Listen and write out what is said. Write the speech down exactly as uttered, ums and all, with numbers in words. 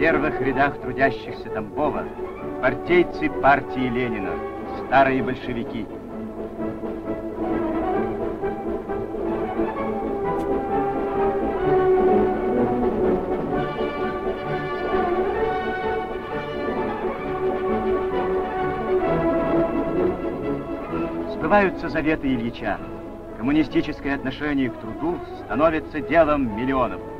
первых рядах трудящихся Тамбова партийцы партии Ленина, старые большевики. Сбываются заветы Ильича. Коммунистическое отношение к труду становится делом миллионов.